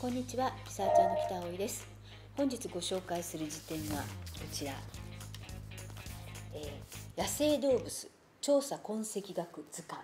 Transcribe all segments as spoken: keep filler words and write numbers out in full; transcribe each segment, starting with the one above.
こんにちは、リサーチャーの北葵です。本日ご紹介する辞典はこちら、えー、野生動物調査痕跡学図鑑。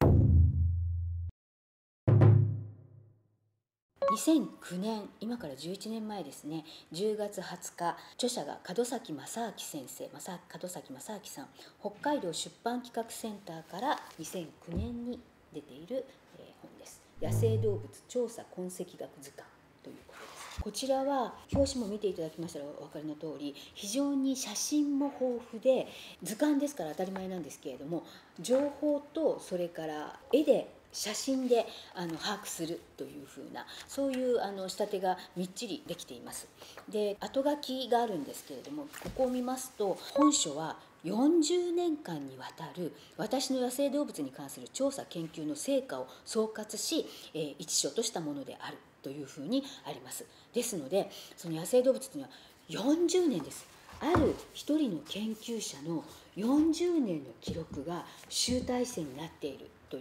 にせんきゅうねん、今からじゅういちねんまえですね、じゅうがつはつか、著者が門崎正明先生、門崎正明さん、北海道出版企画センターからにせんきゅうねんに出ている、えー、本です。野生動物調査痕跡学図鑑ということです。こちらは表紙も見ていただきましたらお分かりの通り、非常に写真も豊富で、図鑑ですから当たり前なんですけれども、情報とそれから絵で写真であの把握するというふうな、そういうあの仕立てがみっちりできています。で、後書きがあるんですけれども、ここを見ますと、本書はよんじゅうねんかんにわたる私の野生動物に関する調査研究の成果を総括し、えー、一書としたものであるというふうにあります。ですので、その野生動物というのはよんじゅうねんです。ある一人の研究者のよんじゅうねんの記録が集大成になっているという、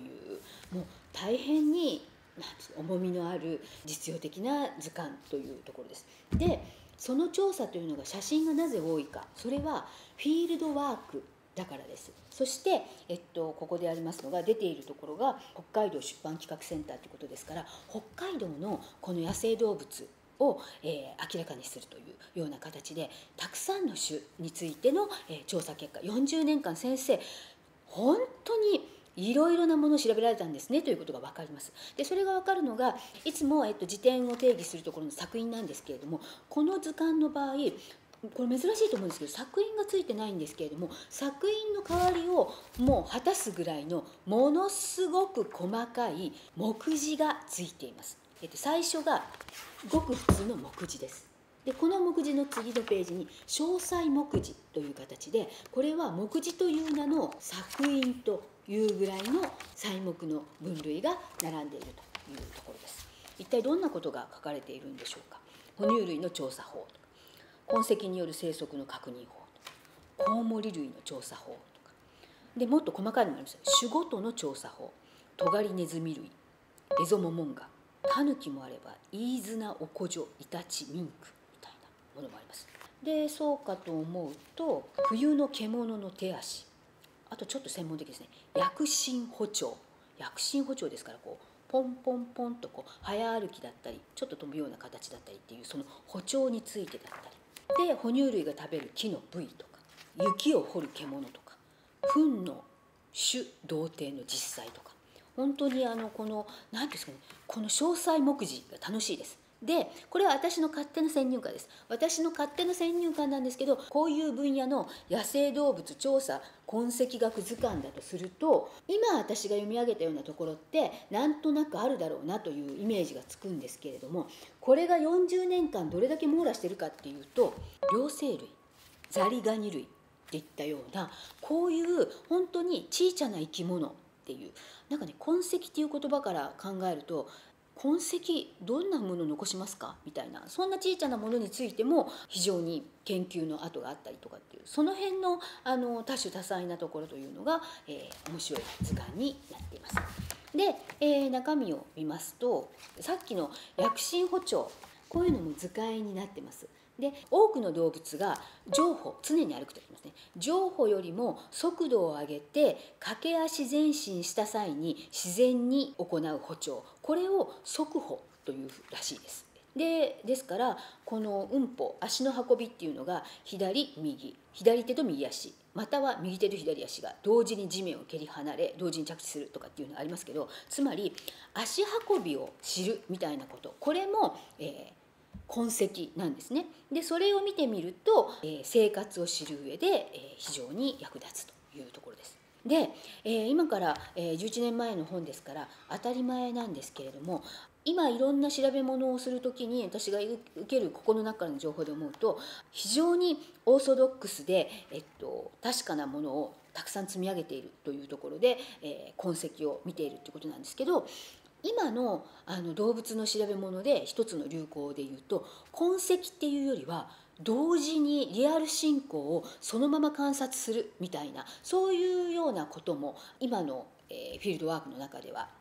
もう大変に重みのある実用的な図鑑というところです。で、その調査というのが写真がなぜ多いか、それはフィールドワークだからです。そして、えっと、ここでありますのが、出ているところが北海道出版企画センターということですから、北海道のこの野生動物を、えー、明らかにするというような形で、たくさんの種についての、えー、調査結果、よんじゅうねんかん先生本当にいろいろなものを調べられたんですねということが分かります。で、それが分かるのがいつも、えっと、辞典を定義するところの作品なんですけれども、この図鑑の場合これ珍しいと思うんですけど、作品がついてないんですけれども、作品の代わりをもう果たすぐらいのものすごく細かい目次がついています。えっと、最初がごく普通の目次です。で、この目次の次のページに詳細目次という形で、これは目次という名の作品というぐらいの細目の分類が並んでいるというところです。一体どんなことが書かれているんでしょうか。哺乳類の調査法とか、痕跡による生息の確認法とか、コウモリ類の調査法とかで、もっと細かいのもあります。種ごとの調査法、トガリネズミ類、エゾモモンガ、タヌキもあればイイズナオコジョ、イタチ、ミンクみたいなものもあります。で、そうかと思うと、冬の獣の手足、あとちょっと専門的ですね、躍進歩調。躍進歩調ですから、こうポンポンポンとこう早歩きだったり、ちょっと飛ぶような形だったりっていう、その歩調についてだったりで、哺乳類が食べる木の部位とか、雪を掘る獣とか、糞の種同定の実際とか、本当にあのこの何ていうんですかね、この詳細目次が楽しいです。で、これは私の勝手な先入観です。私の勝手な先入観なんですけど、こういう分野の野生動物調査痕跡学図鑑だとすると、今私が読み上げたようなところってなんとなくあるだろうなというイメージがつくんですけれども、これがよんじゅうねんかんどれだけ網羅してるかっていうと、両生類、ザリガニ類っていったような、こういう本当に小さな生き物っていう、なんかね、痕跡っていう言葉から考えると、痕跡どんなものを残しますかみたいな、そんな小さなものについても非常に研究の跡があったりとかっていう、その辺のあの多種多彩なところというのが、えー、面白い図鑑になっています。で、えー、中身を見ますと、さっきの躍進歩調、こういうのも図解になってます。で、多くの動物が上歩、常に歩くと言いますね。上歩よりも速度を上げて駆け足前進した際に自然に行う歩調、これを速歩というらしいです。で、ですからこの運歩、足の運びっていうのが左右、左手と右足、または右手と左足が同時に地面を蹴り離れ同時に着地するとかっていうのがありますけど、つまり足運びを知るみたいなこと、これも、えー痕跡なんですね。で、それを見てみると、えー、生活を知る上で、えー、非常に役立つというところです。で、えー、今から、えー、じゅういちねんまえの本ですから当たり前なんですけれども、今いろんな調べ物をするときに私が受けるここの中の情報で思うと、非常にオーソドックスで、えっと、確かなものをたくさん積み上げているというところで、えー、痕跡を見ているということなんですけど、今 の, あの動物の調べ物で一つの流行でいうと、痕跡っていうよりは同時にリアル進行をそのまま観察するみたいな、そういうようなことも今の、えー、フィールドワークの中では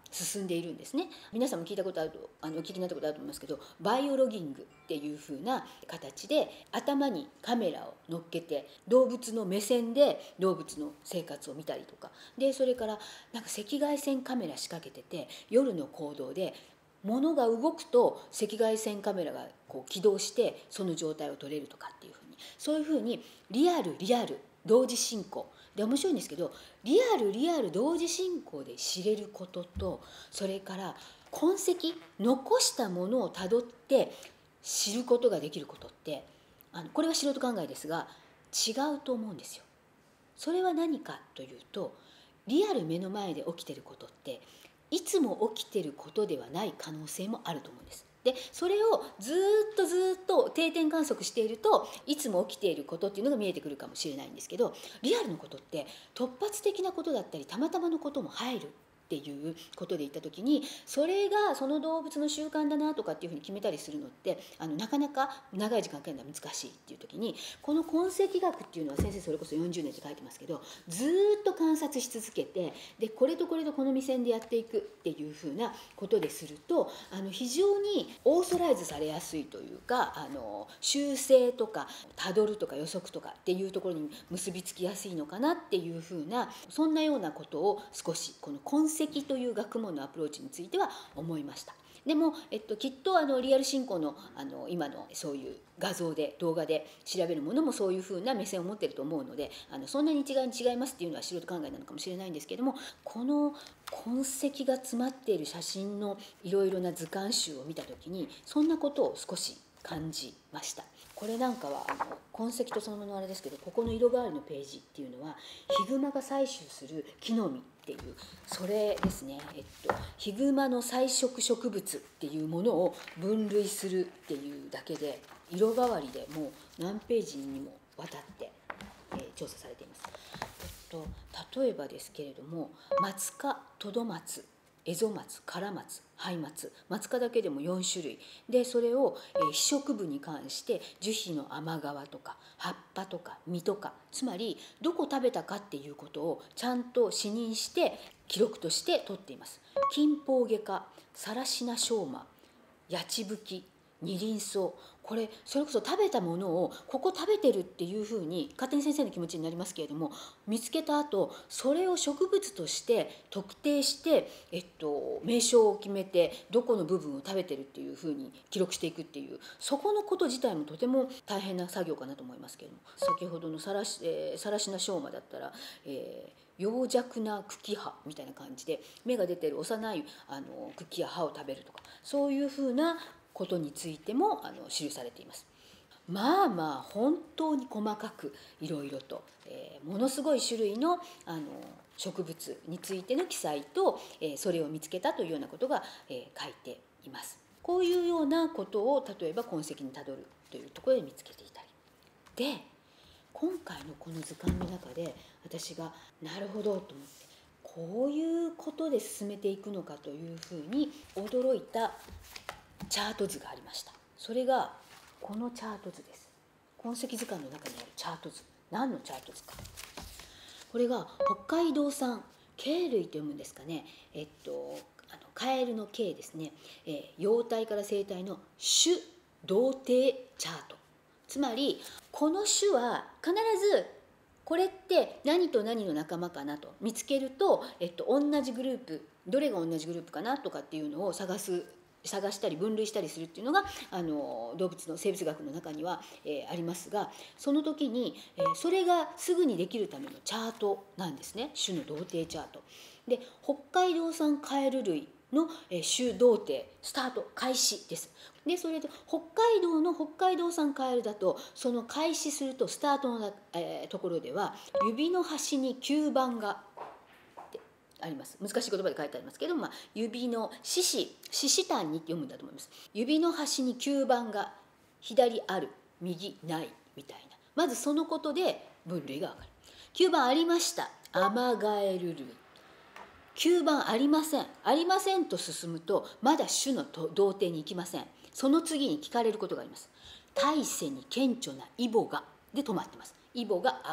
進んでいるんですね。皆さんも聞いたことあるとあのお聞きになったことあると思いますけど、バイオロギングっていう風な形で頭にカメラを乗っけて動物の目線で動物の生活を見たりとかで、それからなんか赤外線カメラ仕掛けてて、夜の行動で物が動くと赤外線カメラがこう起動してその状態を撮れるとかっていう風に、そういう風にリアルリアル同時進行で、面白いんですけど、リアルリアル同時進行で知れることと、それから痕跡残したものをたどって知ることができることって、あのこれは素人考えですが違うと思うんですよ。それは何かというと、リアル目の前で起きてることっていつも起きてることではない可能性もあると思うんです。でそれをずっとずっと定点観測していると、いつも起きていることっていうのが見えてくるかもしれないんですけど、リアルのことって突発的なことだったりたまたまのことも入るっていうことで言った時に、それがその動物の習慣だなとかっていうふうに決めたりするのって、あのなかなか長い時間かけるのは難しいっていう時に、この痕跡学っていうのは先生それこそよんじゅうねんって書いてますけど、ずっと観察し続けて、でこれとこれとこの目線でやっていくっていうふうなことですると、あの非常にオーソライズされやすいというか、あの修正とかたどるとか予測とかっていうところに結びつきやすいのかなっていうふうな、そんなようなことを少しこの痕跡という学問のアプローチについては思いました。でも、えっと、きっとあのリアル進行の、あの今のそういう画像で動画で調べるものもそういうふうな目線を持っていると思うので、あのそんなに一概に違いますっていうのは素人考えなのかもしれないんですけれども、この痕跡が詰まっている写真のいろいろな図鑑集を見た時にそんなことを少し感じました。これなんかはあの痕跡とそのものあれですけど、ここの色変わりのページっていうのはヒグマが採集する木の実っていう、それですね、えっと、ヒグマの菜食植物っていうものを分類するっていうだけで色変わりでもう何ページにもわたって、えー、調査されています。えっと、例えばですけれども、松科、トドマツ、エゾマツ、カラマツ、ハイマツ、マツ科だけでもよん種類で、それを、えー、被食部に関して樹皮の甘皮とか葉っぱとか実とか、つまりどこ食べたかっていうことをちゃんと視認して記録として取っています。キンポウゲ科、サラシナショウマ、ヤチブキ、ニリンソウ、これそれこそ食べたものをここ食べてるっていうふうに勝手に先生の気持ちになりますけれども、見つけた後それを植物として特定して、えっと、名称を決めてどこの部分を食べてるっていうふうに記録していくっていう、そこのこと自体もとても大変な作業かなと思いますけれども、先ほどのサラシ、えー、サラシナショウマだったら、えー幼弱な茎葉みたいな感じで芽が出てる幼いあの茎や葉を食べるとか、そういうふうなことについてもあの記されています。まあまあ本当に細かくいろいろと、えー、ものすごい種類の、あの植物についての記載と、えー、それを見つけたというようなことが、えー、書いています。こういうようなことを例えば痕跡にたどるというところで見つけていたりで、今回のこの図鑑の中で私がなるほどと思って、こういうことで進めていくのかというふうに驚いたチャート図がありました。それがこのチャート図です。痕跡図鑑の中にあるチャート図。何のチャート図か。これが北海道産鶏類と読むんですかね。えっとあのカエルの鶏ですね。えー、幼体から成体の種同定チャート。つまりこの種は必ずこれって何と何の仲間かなと見つけると、えっと、同じグループ、どれが同じグループかなとかっていうのを探す探したり分類したりするっていうのがあの動物の生物学の中には、えー、ありますが、その時に、えー、それがすぐにできるためのチャートなんですね。種の同定チャートで、北海道産カエル類の種同定スタート開始です。でそれで北海道の北海道産カエルだと、その開始するとスタートの、えー、ところでは指の端に吸盤があります。難しい言葉で書いてありますけど、まあ、指の四肢四肢端にって読むんだと思います。指の端に吸盤が左ある右ないみたいな、まずそのことで分類が分かる。吸盤ありました、アマガエル類。吸盤ありませんありませんと進むとまだ種の同定に行きません。その次に聞かれることがあります。体勢に顕著なイボがで止まってます。イボがある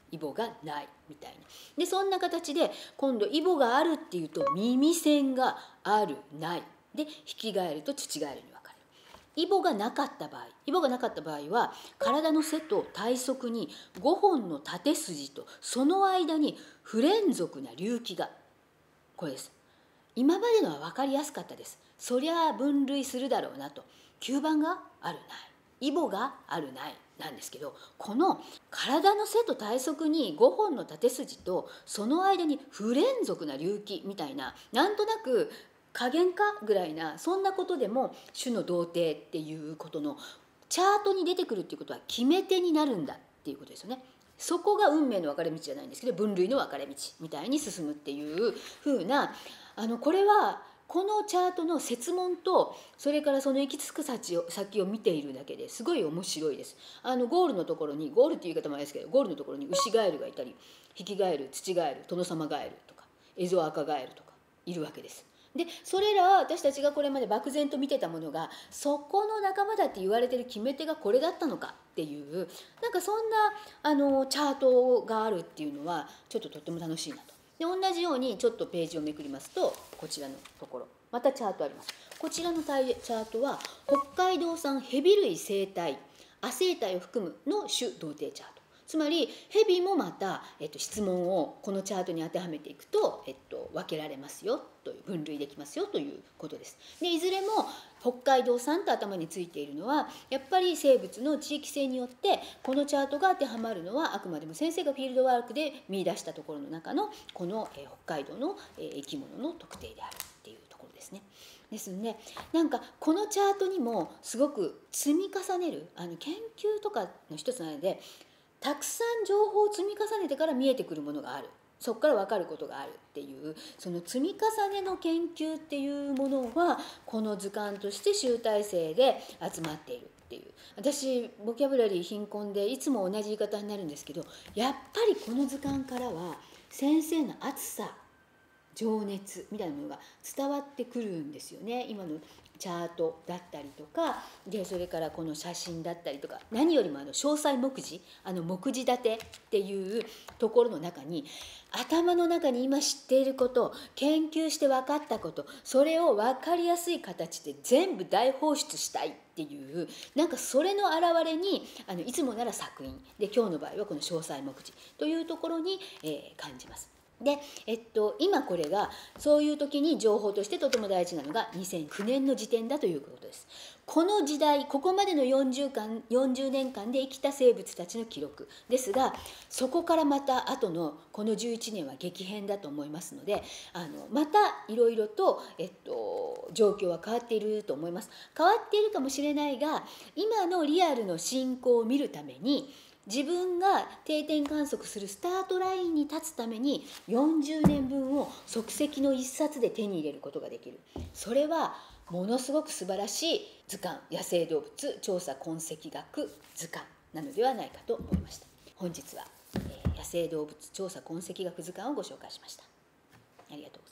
イボがないみたいな。でそんな形で今度イボがあるっていうと耳栓があるないでヒキガエルとツチガエルに分かれる。イボがなかった場合イボがなかった場合は体の背と体側にごほんの縦筋とその間に不連続な隆起が、これです。今までのは分かりやすかったです。そりゃあ分類するだろうなと。吸盤があるないイボがあるないなんですけど、この体の背と体側にごほんの縦筋とその間に不連続な隆起みたいな、なんとなく加減かぐらいな、そんなことでも種の同定っていうことのチャートに出てくるっていうことは決め手になるんだっていうことですよね。そこが運命の分かれ道じゃないんですけど、分類の分かれ道みたいに進むっていう風な、あのこれはこのチャートの設問とそれからその行き着く先を先を見ているだけですごい面白いです。あのゴールのところに、ゴールっていう言い方もあれですけど、ゴールのところにウシガエルがいたりヒキガエル、ツチガエル、トノサマガエルとかエゾアカガエルとかいるわけです。でそれらは私たちがこれまで漠然と見てたものが、そこの仲間だって言われてる決め手がこれだったのかっていう、なんかそんなあのチャートがあるっていうのはちょっととっても楽しいなと。で同じようにちょっとページをめくりますと、こちらのところまたチャートあります。こちらのチャートは北海道産ヘビ類生態亜生態を含むの種同定チャート。つまりヘビもまた、えっと、質問をこのチャートに当てはめていくと、えっと、分けられますよという、分類できますよということです。でいずれも北海道産と頭についているのはやっぱり生物の地域性によってこのチャートが当てはまるのはあくまでも先生がフィールドワークで見出したところの中のこの、えー、北海道の、えー、生き物の特定であるっていうところですね。ですのでなんかこのチャートにもすごく積み重ねるあの研究とかの一つなので、たくさん情報を積み重ねてから見えてくるものがある、そこから分かることがあるっていう、その積み重ねの研究っていうものはこの図鑑として集大成で集まっているっていう。私ボキャブラリー貧困でいつも同じ言い方になるんですけど、やっぱりこの図鑑からは先生の熱さ情熱みたいなものが伝わってくるんですよね。今のチャートだったりとかで、それからこの写真だったりとか、何よりもあの詳細目次、あの目次立てっていうところの中に、頭の中に今知っていること、研究して分かったこと、それを分かりやすい形で全部大放出したいっていう、なんかそれの表れにあのいつもなら作品で、今日の場合はこの詳細目次というところに、えー、感じます。で、えっと、今これがそういう時に情報としてとても大事なのがにせんきゅうねんの時点だということです。この時代、ここまでのよんじゅうねんかんで生きた生物たちの記録ですが、そこからまた後のこのじゅういちねんは激変だと思いますので、あのまたいろいろと、えっと、状況は変わっていると思います。変わっているかもしれないが、今のリアルの進行を見るために自分が定点観測するスタートラインに立つためによんじゅうねんぶんを即席の一冊で手に入れることができる。それはものすごく素晴らしい図鑑、野生動物調査痕跡学図鑑なのではないかと思いました。本日は、えー、野生動物調査痕跡学図鑑をご紹介しました。ありがとう。